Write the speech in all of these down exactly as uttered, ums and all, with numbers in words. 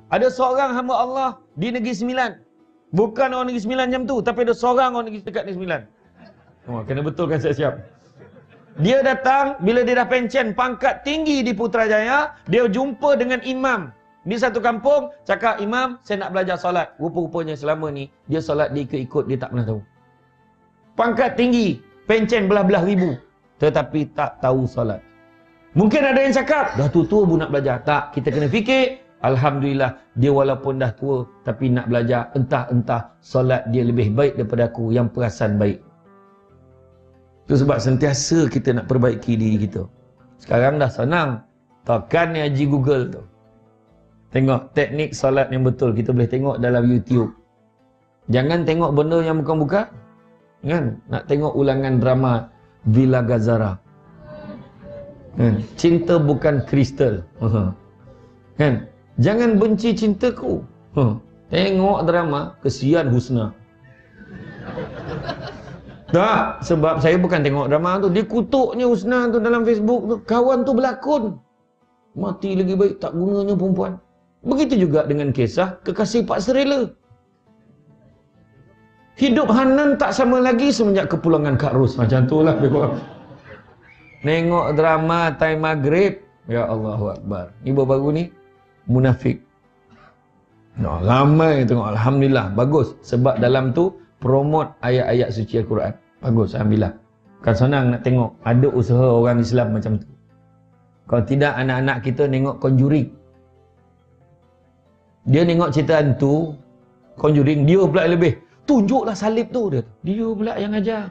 Ada seorang hamba Allah di Negeri Sembilan. Bukan orang Negeri Sembilan jam tu, tapi ada seorang orang negeri dekat Negeri Sembilan. Oh, kena betulkan siap-siap. Dia datang, bila dia dah pencen, pangkat tinggi di Putrajaya, dia jumpa dengan imam di satu kampung, cakap, "Imam, saya nak belajar solat." Rupa-rupanya selama ni, dia solat dia ikut-ikut, dia tak pernah tahu. Pangkat tinggi, pencen belah-belah ribu, tetapi tak tahu solat. Mungkin ada yang cakap, dah tua-tua pun nak belajar. Tak, kita kena fikir, alhamdulillah, dia walaupun dah tua, tapi nak belajar, entah-entah solat dia lebih baik daripada aku yang perasan baik. Itu sebab sentiasa kita nak perbaiki diri kita. Sekarang dah senang. Tekan ni haji Google tu. Tengok teknik solat yang betul. Kita boleh tengok dalam YouTube. Jangan tengok benda yang bukan-bukan. Kan? Nak tengok ulangan drama Villa Gazara. Kan? Cinta bukan kristal. Kan? Jangan benci cintaku. Tengok drama Kesian Husna. Tak, sebab saya bukan tengok drama tu. Dia kutuknya Husna tu dalam Facebook tu. Kawan tu berlakon. Mati lagi baik, tak gunanya perempuan. Begitu juga dengan kisah kekasih Pak Serela. Hidup Hanan tak sama lagi semenjak kepulangan Kak Ros. Macam tu lah. Tengok drama time maghrib. Ya Allahu Akbar. Ni baru-baru ni munafik. Nah, ramai tengok. Alhamdulillah. Bagus. Sebab dalam tu promote ayat-ayat suci Al-Quran. Bagus, alhamdulillah. Bukan senang nak tengok. Ada usaha orang Islam macam tu. Kalau tidak, anak-anak kita tengok Conjuring. Dia tengok cerita hantu Conjuring, dia pula lebih. Tunjuklah salib tu. Dia, dia pula yang ajar.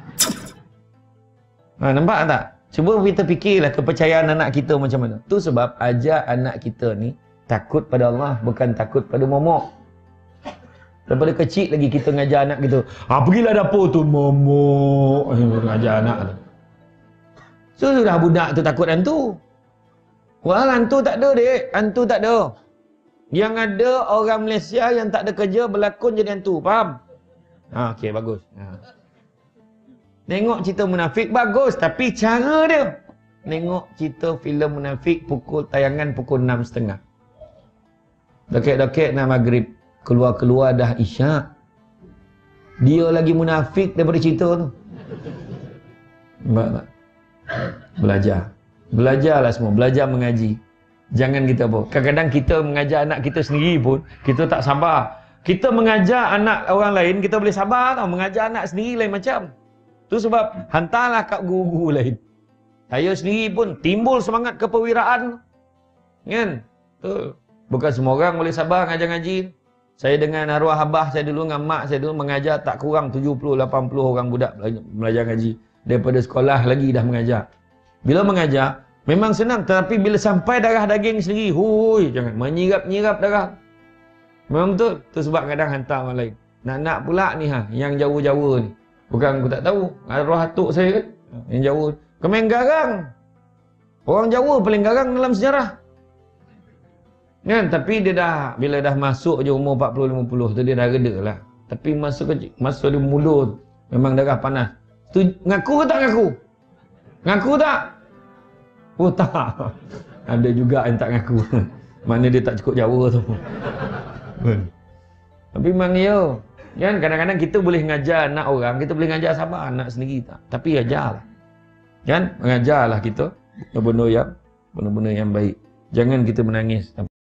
Ha, nampak tak? Cuba kita fikirlah kepercayaan anak kita macam mana. Tu sebab ajar anak kita ni takut pada Allah, bukan takut pada momok. Daripada kecil lagi kita ngajar anak kita. Ha, pergilah dapur tu, momok. Ngajar anak tu. So, sudah budak tu takut hantu. Wah, hantu tak ada, dek. Hantu tak ada. Yang ada orang Malaysia yang tak ada kerja berlakon jadi hantu. Faham? Ha, okey, bagus. Ha. Tengok cerita munafik, bagus. Tapi cara dia. Tengok cerita filem munafik pukul tayangan pukul enam tiga puluh. Dokek-dokek nak maghrib. Keluar-keluar dah isyak. Dia lagi munafik daripada cerita tu. Nampak tak? Belajar. Belajarlah semua. Belajar mengaji. Jangan kita apa. Kadang-kadang kita mengajar anak kita sendiri pun, kita tak sabar. Kita mengajar anak orang lain, kita boleh sabar tau. Mengajar anak sendiri lain macam. Tu sebab hantarlah kat guru-guru lain. Saya sendiri pun timbul semangat kepewiraan. Kan? Tu. Bukan semua orang boleh sabar ngajar ngaji. Saya dengan arwah abah saya dulu, dengan mak saya dulu mengajar tak kurang tujuh puluh lapan puluh orang budak belajar ngaji. Daripada sekolah lagi dah mengajar. Bila mengajar, memang senang. Tetapi bila sampai darah daging sendiri, hui, jangan menyirap-nyirap darah. Memang betul. Tu sebab kadang hantar orang lain. Nak-nak pula ni ha, yang Jawa-Jawa ni. Bukan aku tak tahu. Arwah atuk saya kan, yang Jawa. Kemen garang. Orang Jawa paling garang dalam sejarah. Kan? Tapi dia dah, bila dah masuk je umur empat puluh lima puluh tu dia dah reda lah. Tapi masa kecil, masa dia muda tu, memang darah panas. Tu ngaku ke tak ngaku? Ngaku tak? Oh tak. Ada juga yang tak ngaku. Mana dia tak cukup Jawa tu. Tapi memang ya. Kan kadang-kadang kita boleh ngajar anak orang, kita boleh ngajar sabar anak sendiri tak. Tapi ajarlah. Kan? Mengajarlah kita benda-benda yang benda-benda yang baik. Jangan kita menangis.